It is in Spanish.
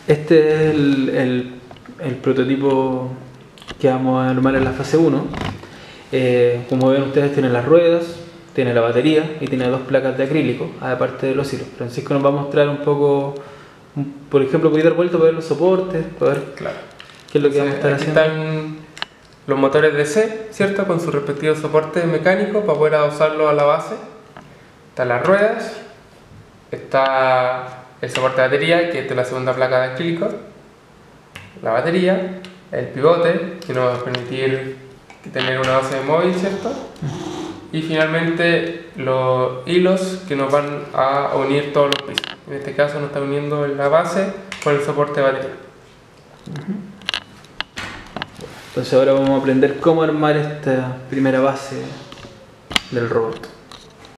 Este es el prototipo que vamos a armar en la fase 1. Como ven ustedes, tiene las ruedas, tiene la batería y tiene 2 placas de acrílico, aparte de los hilos. Francisco nos va a mostrar un poco, por ejemplo, voy a dar vuelta para ver los soportes, para ver Claro. qué es lo que vamos a estar Aquí haciendo. están los motores DC, ¿cierto? Con sus respectivos soportes mecánicos para poder adosarlos a la base. Están las ruedas, está el soporte de batería, que es de la segunda placa de acrílico, la batería, el pivote, que nos va a permitir tener una base móvil, ¿cierto? Y finalmente los hilos que nos van a unir todos los pisos. En este caso nos está uniendo la base con el soporte de batería. Entonces ahora vamos a aprender cómo armar esta primera base del robot.